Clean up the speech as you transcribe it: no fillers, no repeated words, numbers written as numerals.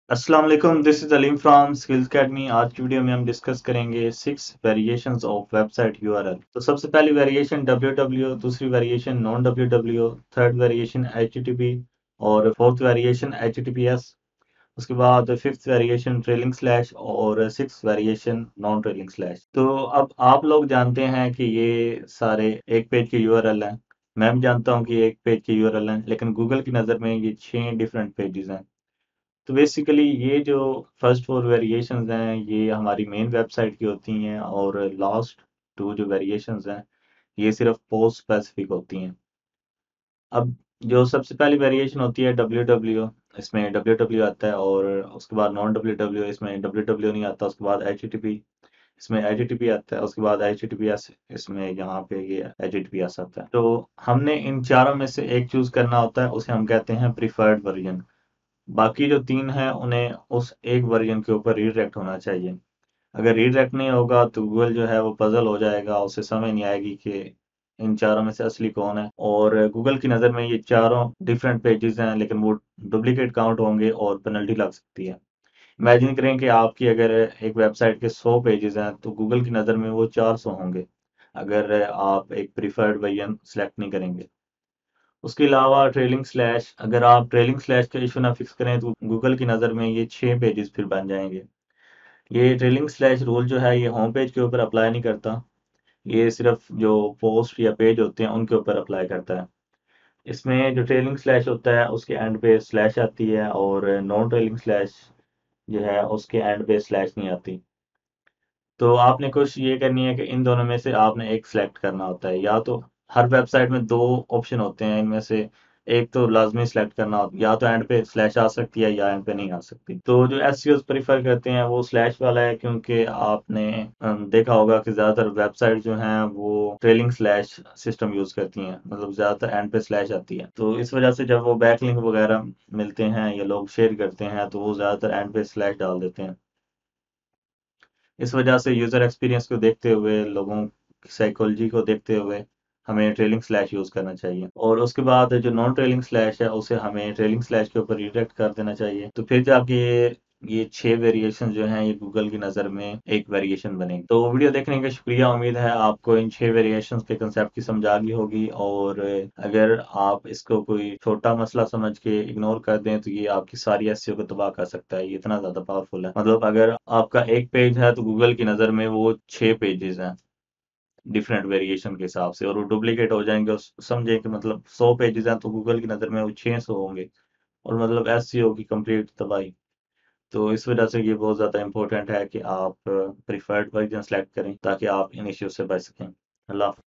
अस्सलाम वालेकुम, this is Aleem from Skills Academy. आज की वीडियो में हम डिस्कस करेंगे 6 वेरिएशंस ऑफ वेबसाइट यूआरएल। तो सबसे पहली वेरिएशन www, दूसरी variation non www, third variation http और फोर्थ वेरिएशन https। उसके बाद फिफ्थ वेरिएशन ट्रेलिंग स्लैश और six variation non trailing slash. तो अब आप लोग जानते हैं कि ये सारे एक पेज के यूआरएल हैं। मैं भी जानता हूँ कि एक पेज के यूआरएल हैं, लेकिन गूगल की नज़र में ये 6 डिफरेंट पेजेस हैं। तो बेसिकली ये जो फर्स्ट फोर वेरिएशंस हैं ये हमारी मेन वेबसाइट की होती हैं, और लास्ट टू जो वेरिएशंस हैं ये सिर्फ पोस्ट स्पेसिफिक होती हैं। अब जो सबसे पहली वेरिएशन होती है www, इसमें www आता है, और उसके बाद नॉन www, इसमें www नहीं आता। उसके बाद http, इसमें http आता है। उसके बाद https, इसमें यहाँ पे ये https आता है। तो हमने इन चारों में से एक चूज करना होता है, उसे हम कहते हैं प्रीफर्ड वर्जन। बाकी जो तीन है उन्हें उस एक वर्जन के ऊपर रीडायरेक्ट होना चाहिए। अगर रीडायरेक्ट नहीं होगा तो गूगल जो है वो पजल हो जाएगा, उसे समझ नहीं आएगी कि इन चारों में से असली कौन है। और गूगल की नज़र में ये चारों डिफरेंट पेजेस हैं, लेकिन वो डुप्लीकेट काउंट होंगे और पेनल्टी लग सकती है। इमेजिन करें कि आपकी अगर एक वेबसाइट के 100 पेजेस हैं तो गूगल की नज़र में वो 400 होंगे, अगर आप एक प्रीफर्ड वर्जन सेलेक्ट नहीं करेंगे। उसके अलावा ट्रेलिंग स्लैश, अगर आप ट्रेलिंग स्लैश का इशू ना फिक्स करें तो गूगल की नज़र में ये 6 पेजेस फिर बन जाएंगे। ये ट्रेलिंग स्लैश रूल जो है ये होम पेज के ऊपर अप्लाई नहीं करता, ये सिर्फ जो पोस्ट या पेज होते हैं उनके ऊपर अप्लाई करता है। इसमें जो ट्रेलिंग स्लैश होता है उसके एंड पे स्लैश आती है, और नॉन ट्रेलिंग स्लैश जो है उसके एंड पे स्लैश नहीं आती। तो आपने कोशिश ये करनी है कि इन दोनों में से आपने एक सिलेक्ट करना होता है। या तो हर वेबसाइट में दो ऑप्शन होते हैं, इनमें से एक तो लाजमी सिलेक्ट करना होता है। या तो एंड पे स्लैश आ सकती है या एंड पे नहीं आ सकती। तो जो एसईओ प्रीफर करते हैं वो स्लैश वाला है, क्योंकि आपने देखा होगा कि ज्यादातर वेबसाइट जो हैं वो ट्रेलिंग स्लैश सिस्टम यूज करती हैं, मतलब ज्यादातर एंड पे स्लैश आती है। तो इस वजह से जब वो बैकलिंक वगैरह मिलते हैं या लोग शेयर करते हैं तो वो ज्यादातर एंड पे स्लैश डाल देते हैं। इस वजह से यूज़र एक्सपीरियंस को देखते हुए, लोगों की साइकोलॉजी को देखते हुए हमें ट्रेलिंग स्लैश यूज़ करना चाहिए। और उसके बाद जो नॉन ट्रेलिंग स्लैश है उसे हमें ट्रेलिंग स्लैश के ऊपर रिडायरेक्ट कर देना चाहिए। तो फिर जाके ये 6 वेरिएशन जो हैं ये गूगल की नज़र में एक वेरिएशन बनेगी। तो वीडियो देखने का शुक्रिया। उम्मीद है आपको इन 6 वेरिएशन के कंसेप्ट की समझ आ गई होगी, और अगर आप इसको कोई छोटा मसला समझ के इग्नोर कर दें तो ये आपकी सारी एसईओ को तबाह कर सकता है। ये इतना ज़्यादा पावरफुल है। मतलब अगर आपका एक पेज है तो गूगल की नज़र में वो 6 पेजेस हैं डिफरेंट वेरिएशन के हिसाब से, और वो डुप्लीकेट हो जाएंगे। और समझे कि मतलब 100 पेजेस हैं तो गूगल की नज़र में वो 600 होंगे, और मतलब एसईओ की कंप्लीट तबाही। तो इस वजह से ये बहुत ज़्यादा इंपॉर्टेंट है कि आप प्रीफर्ड वर्जन सेलेक्ट करें ताकि आप इन इश्यूज से बच सकें। अल्लाह हाफ़िज़।